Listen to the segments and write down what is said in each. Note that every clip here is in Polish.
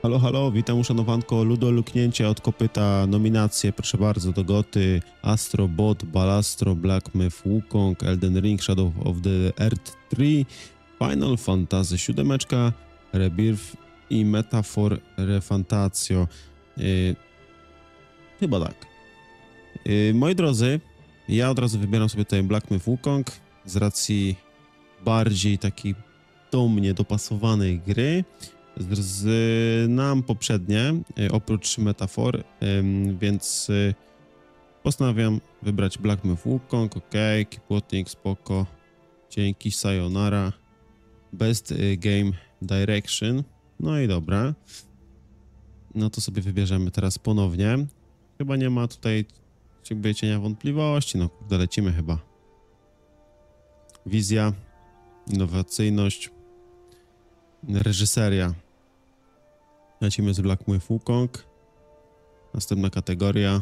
Halo, halo, witam uszanowanko, Ludo Luknięcie od kopyta, nominacje, proszę bardzo, do Goty, Astro Bot, Balastro, Black Myth, Wukong, Elden Ring, Shadow of the Earth 3, Final Fantasy 7, Rebirth i Metaphor Refantatio. Chyba tak. Moi drodzy, ja od razu wybieram sobie tutaj Black Myth Wukong z racji bardziej takiej do mnie dopasowanej gry. Znam poprzednie, oprócz Metafor, więc postanawiam wybrać Black Myth Wukong, ok, Keep Watching, spoko, dzięki, sayonara, Best Game Direction, no i dobra. No to sobie wybierzemy teraz ponownie. Chyba nie ma tutaj jakby cienia wątpliwości, no kurde, lecimy chyba. Wizja, innowacyjność, reżyseria. Lecimy z Black Myth Wukong. Następna kategoria.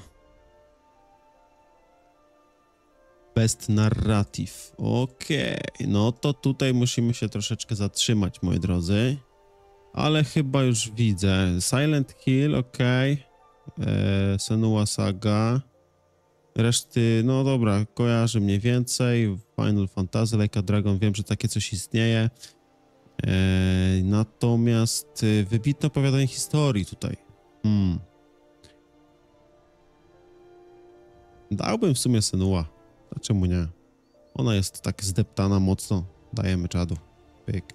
Best Narrative. Okej, no to tutaj musimy się troszeczkę zatrzymać, moi drodzy. Ale chyba już widzę. Silent Hill, okej. Senua Saga. Reszty, no dobra, kojarzę mniej więcej. Final Fantasy, Like a Dragon, wiem, że takie coś istnieje. Natomiast wybitne opowiadanie historii tutaj. Dałbym w sumie Senua. A czemu nie? Ona jest tak zdeptana mocno. Dajemy czadu. Pyk.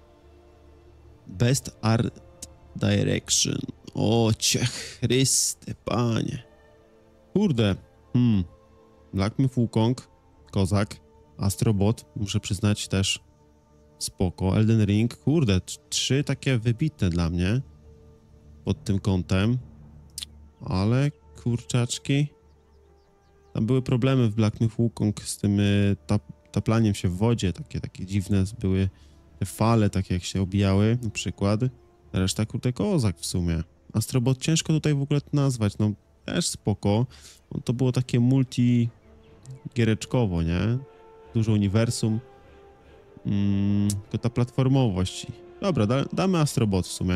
Best Art Direction. O cię Chryste, panie. Kurde. Black Myth Wukong, Kozak, Astro Bot, muszę przyznać też spoko. Elden Ring, kurde, 3 takie wybitne dla mnie pod tym kątem, ale kurczaczki, tam były problemy w Black Myth Wukong z tym taplaniem się w wodzie, takie dziwne były te fale, takie jak się obijały na przykład. Reszta kurde Kozak w sumie. Astro Bot ciężko tutaj w ogóle to nazwać, no też spoko. To było takie multi-giereczkowo, nie? Dużo uniwersum. Tylko ta platformowość. Dobra, damy Astro Bot w sumie.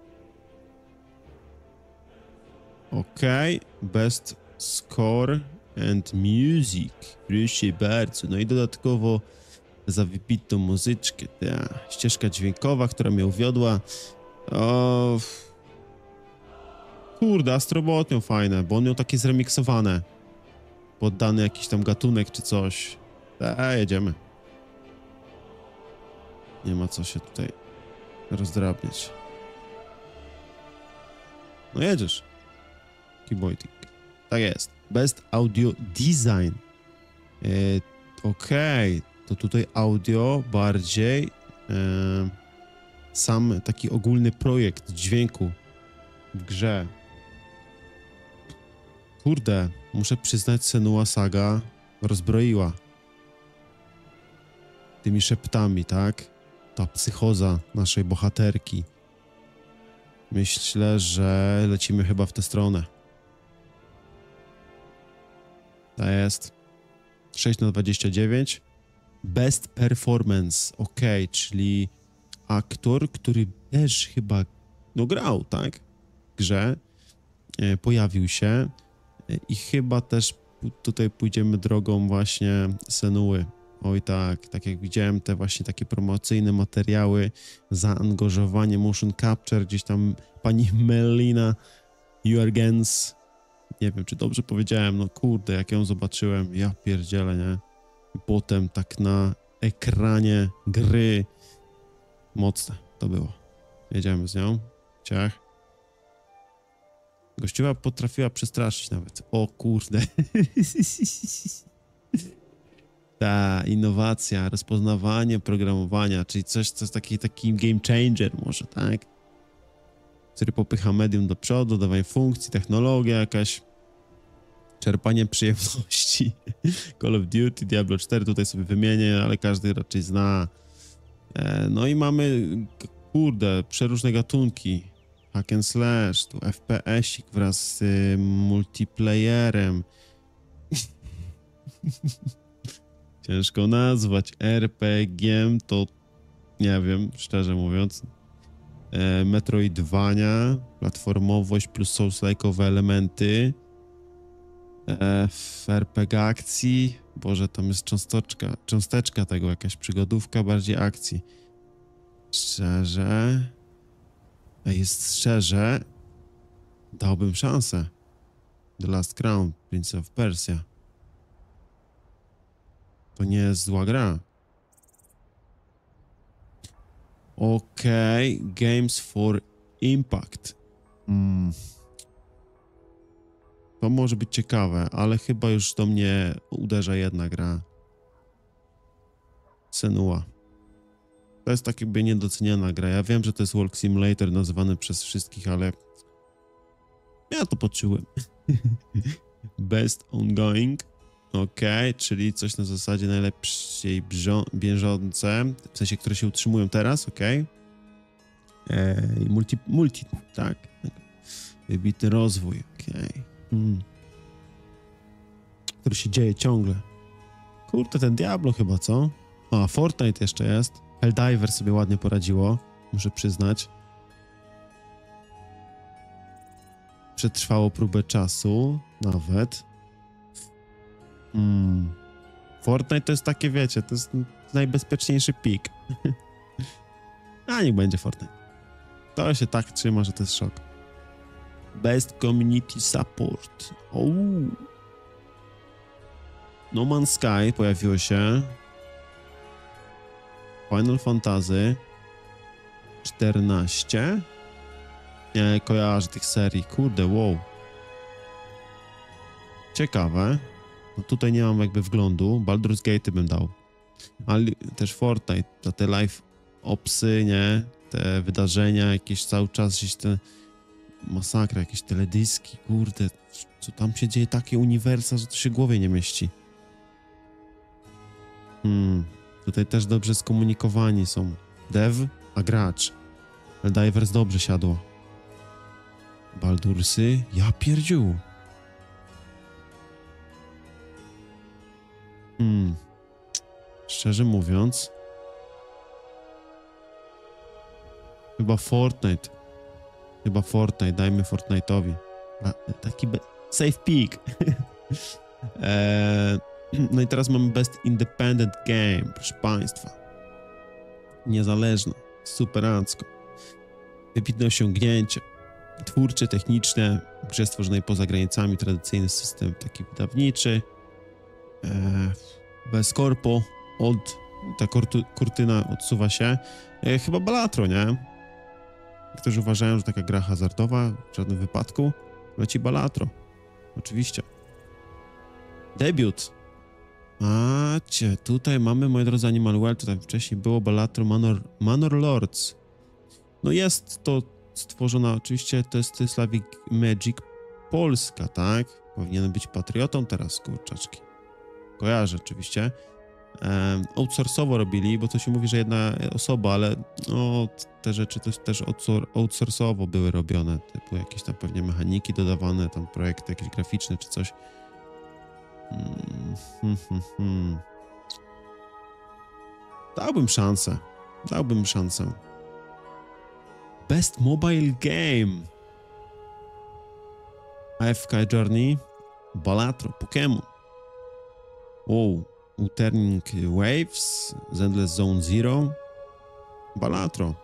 Okej. Best Score and Music. Proszę bardzo. No i dodatkowo za wybitną muzyczkę. Ta ścieżka dźwiękowa, która mnie uwiodła. O... Kurde, Astro Bot miał fajne, bo on miał takie zremiksowane. Poddany jakiś tam gatunek czy coś. Jedziemy. Nie ma co się tutaj rozdrabniać. No jedziesz. Keyboarding. Tak jest. Best Audio Design. Okej. To tutaj audio bardziej sam taki ogólny projekt dźwięku w grze. Kurde, muszę przyznać, Senua Saga rozbroiła tymi szeptami, tak? Ta psychoza naszej bohaterki. Myślę, że lecimy chyba w tę stronę. To jest 6/29. Best Performance. Okej, czyli aktor, który też chyba grał, tak? W grze. Pojawił się. I chyba też tutaj pójdziemy drogą właśnie Senuły. Oj tak jak widziałem te właśnie takie promocyjne materiały, zaangażowanie motion capture, gdzieś tam pani Melina Jurgens, nie wiem czy dobrze powiedziałem, no kurde, jak ją zobaczyłem, ja pierdzielę, nie? I potem tak na ekranie gry, mocne to było. Jedziemy z nią, ciach. Gościuwa potrafiła przestraszyć nawet. O kurde. Ta innowacja, rozpoznawanie programowania, czyli coś taki game changer może, tak? Który popycha medium do przodu, dawanie funkcji, technologia jakaś, czerpanie przyjemności. Call of Duty, Diablo 4 tutaj sobie wymienię, ale każdy raczej zna. No i mamy, kurde, przeróżne gatunki. Hack and slash, tu FPS-ik wraz z multiplayerem. Ciężko nazwać. RPG-iem to nie wiem, szczerze mówiąc. Metroidvania, platformowość plus Souls-like'owe elementy, w RPG akcji, Boże, tam jest cząsteczka tego, jakaś przygodówka, bardziej akcji. Szczerze, dałbym szansę. The Last Crown, Prince of Persia. To nie jest zła gra. Okej, Games for Impact. To może być ciekawe, ale chyba już do mnie uderza jedna gra. Senua. To jest tak jakby niedoceniana gra. Ja wiem, że to jest Walk Simulator nazywany przez wszystkich, ale ja to poczułem. Best Ongoing. Okej, czyli coś na zasadzie najlepiej bieżące, w sensie, które się utrzymują teraz, okej. Multi, tak. Wybitny rozwój, okej. Który się dzieje ciągle. Kurde, ten Diablo chyba, co? A, Fortnite jeszcze jest. Helldiver sobie ładnie poradziło, muszę przyznać. Przetrwało próbę czasu, nawet. Fortnite to jest takie, wiecie, to jest najbezpieczniejszy pik. A niech będzie Fortnite. To się tak trzyma, że to jest szok. Best Community Support. No Man's Sky pojawiło się. Final Fantasy 14. Nie kojarzę tych serii. Kurde, wow. Ciekawe. No tutaj nie mam jakby wglądu. Baldur's Gate bym dał. Ale też Fortnite. Za te live opsy, nie? Te wydarzenia, jakieś cały czas gdzieś te masakra, jakieś teledyski, kurde. Co tam się dzieje? Takie uniwersa, że to się w głowie nie mieści. Tutaj też dobrze skomunikowani są. Dev, a gracz. Helldivers dobrze siadło. Baldursy, ja pierdziu. Szczerze mówiąc, chyba Fortnite, dajmy Fortnite'owi. Taki safe pick. No i teraz mamy Best Independent Game, proszę państwa. Niezależne, superancko. Wybitne osiągnięcie. Twórcze, techniczne, w grze stworzonej poza granicami, tradycyjny system taki wydawniczy. Bez korpo, ta kurtyna odsuwa się. Chyba Balatro, nie? Niektórzy uważają, że taka gra hazardowa, w żadnym wypadku. Leci Balatro. Oczywiście. Debiut. Tutaj mamy, moi drodzy, Animal World, tutaj wcześniej było Balatro Manor Lords. No jest to stworzona, oczywiście to jest Slavic Magic Polska, tak? Powinienem być patriotą teraz, kurczaczki. Kojarzę oczywiście. Outsourcowo robili, bo to się mówi, że jedna osoba, ale no, te rzeczy też outsourcowo były robione, typu jakieś tam pewnie mechaniki dodawane, tam projekty jakieś graficzne czy coś. Dałbym szansę. Best Mobile Game. AFK Journey, Balatro, Pokémon. Turning Waves, Endless Zone Zero, Balatro.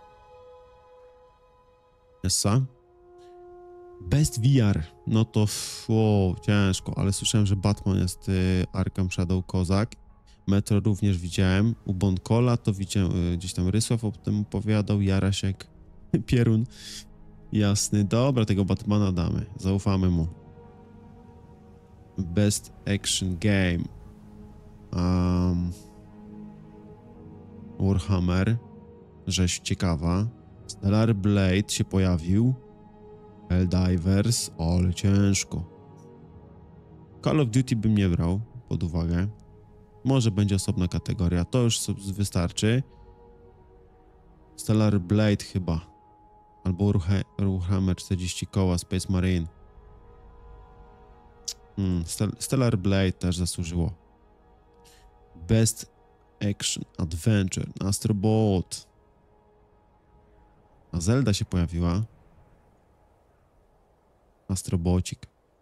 Essa. Best VR, no to ciężko, ale słyszałem, że Batman jest Arkham Shadow Kozak. Metro również widziałem. U Bonkola to widziałem, gdzieś tam Rysław o tym opowiadał, Jarasiek, Pierun. Jasny, dobra, tego Batmana damy, zaufamy mu. Best Action Game. Warhammer, rzeź ciekawa. Stellar Blade się pojawił. Helldivers, ale ciężko. Call of Duty bym nie brał pod uwagę. Może będzie osobna kategoria, to już wystarczy. Stellar Blade chyba. Albo Warhammer 40 koła, Space Marine. Stellar Blade też zasłużyło. Best Action Adventure, Astro Bot. A Zelda się pojawiła. Astrobocik.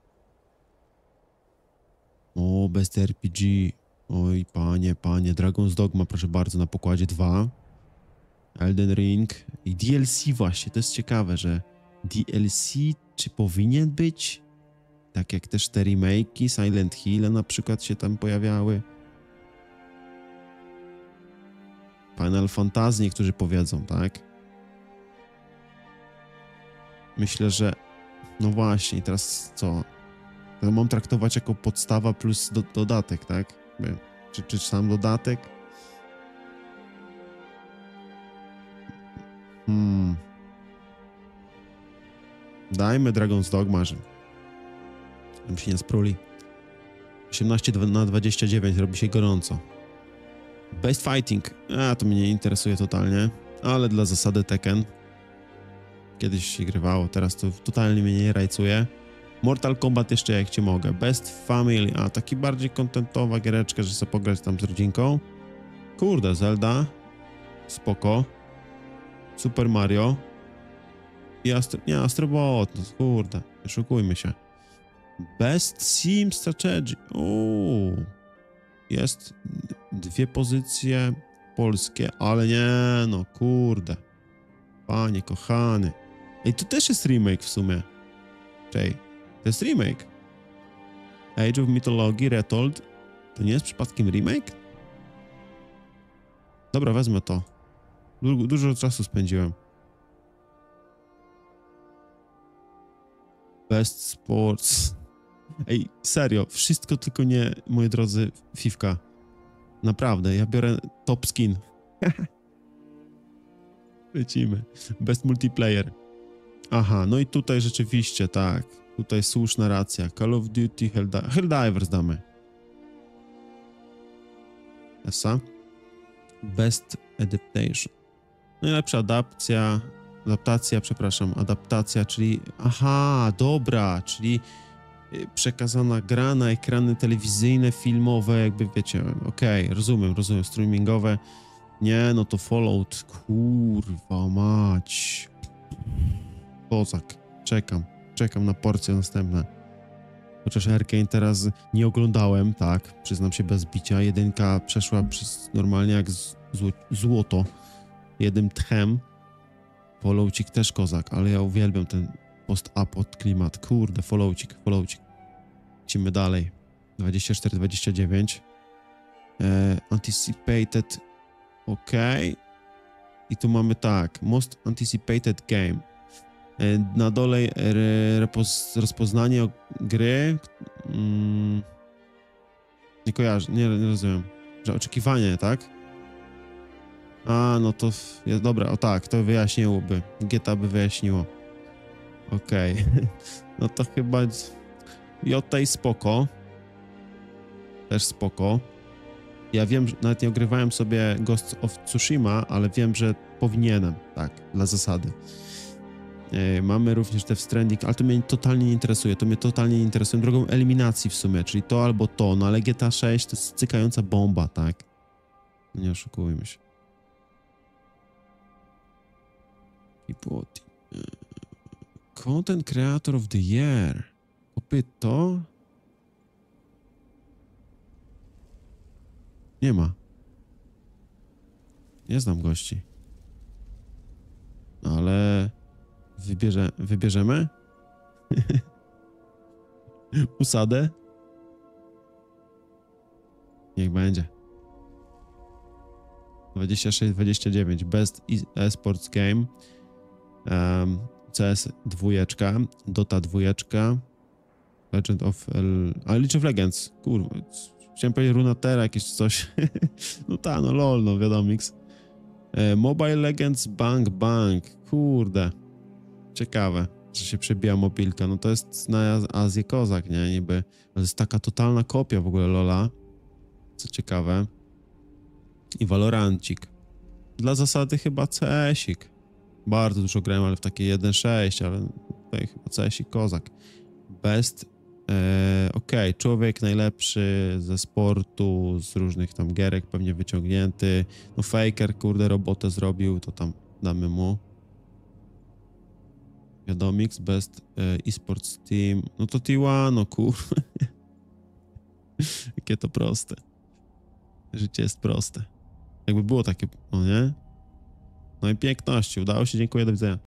O, Best RPG. Oj, panie. Dragon's Dogma, proszę bardzo, na pokładzie 2. Elden Ring i DLC właśnie. To jest ciekawe, że DLC czy powinien być? Tak jak też te remake'i, Silent Hill na przykład się tam pojawiały. Final Fantasy niektórzy powiedzą, tak? Myślę, że no właśnie, teraz co? To mam traktować jako podstawa plus dodatek, tak? Czy sam dodatek? Dajmy Dragon's Dogma, żebym się nie spruli. 18/29, robi się gorąco. Best Fighting. To mnie nie interesuje totalnie, ale dla zasady Tekken. Kiedyś się grywało, teraz to totalnie mnie nie rajcuje. Mortal Kombat jeszcze jak cię mogę. Best Family, taki bardziej kontentowa giereczka, że sobie pograć tam z rodzinką. Kurde, Zelda. Spoko. Super Mario. I Astrobot, no kurde, nie szukujmy się. Best Sim Strategy. Jest 2 pozycje polskie, ale nie, no kurde. Panie kochany. Ej, to też jest remake w sumie. Czej, to jest remake. Age of Mythology Retold. To nie jest przypadkiem remake? Dobra, wezmę to. Dużo czasu spędziłem. Best Sports. Ej, serio, wszystko tylko nie, moi drodzy, Fifka. Naprawdę, ja biorę top skin. Lecimy. Best Multiplayer. Aha, no i tutaj rzeczywiście, tak. Tutaj słuszna racja. Call of Duty, Helldivers damy. Esa. Best Adaptation. Najlepsza adaptacja, czyli... Aha, dobra, czyli przekazana gra na ekrany telewizyjne, filmowe, jakby wiecie, okej, rozumiem, streamingowe. Nie, no to Fallout, kurwa mać. Kozak, czekam na porcje następne. Chociaż Arcane teraz nie oglądałem, tak, przyznam się bez bicia. 1 przeszła przez normalnie jak złoto, jednym tchem. Falloucik też kozak, ale ja uwielbiam ten post-apot klimat. Kurde, Falloucik. Lecimy dalej. 24-29. Anticipated. OK. I tu mamy tak. Most Anticipated Game. Na dole rozpoznanie gry. Nie kojarzę, nie rozumiem. Że oczekiwanie, tak? No to dobra, o tak, to wyjaśniłoby. GTA by wyjaśniło. Okej. No to chyba Jotei spoko. Też spoko. Ja wiem, że nawet nie ogrywałem sobie Ghost of Tsushima, ale wiem, że powinienem, tak, dla zasady. Mamy również Death Stranding, ale to mnie totalnie nie interesuje. To mnie totalnie nie interesuje. Drogą eliminacji w sumie, czyli to albo to, no ale GTA 6 to jest cykająca bomba, tak? Nie oszukujmy się. Content Creator of the Year. Kopyto? Nie ma. Nie znam gości. Ale wybierzemy? Usadę? Niech będzie. 26-29. Best Esports Game. CS 2. Dota 2. Legend of... League of Legends. Kurwa. Chciałem powiedzieć Runeterra, jakieś coś. No lol, no wiadomix. Mobile Legends Bang. Kurde. Ciekawe, że się przebija mobilka. No to jest na Azję kozak, nie? Niby. To jest taka totalna kopia w ogóle Lola. Co ciekawe. I Valorancik. Dla zasady chyba CS-ik. Bardzo dużo grałem, ale w takie 1.6, ale tutaj chyba CS-ik kozak. Best. Okej, człowiek najlepszy ze sportu, z różnych tam gierek pewnie wyciągnięty. No Faker, kurde, robotę zrobił, to tam damy mu. Wiadomix, Best eSports Team. No to T1, no kurwa. Jakie to proste. Życie jest proste. Jakby było takie, no nie? No i piękności. Udało się, dziękuję, do widzenia.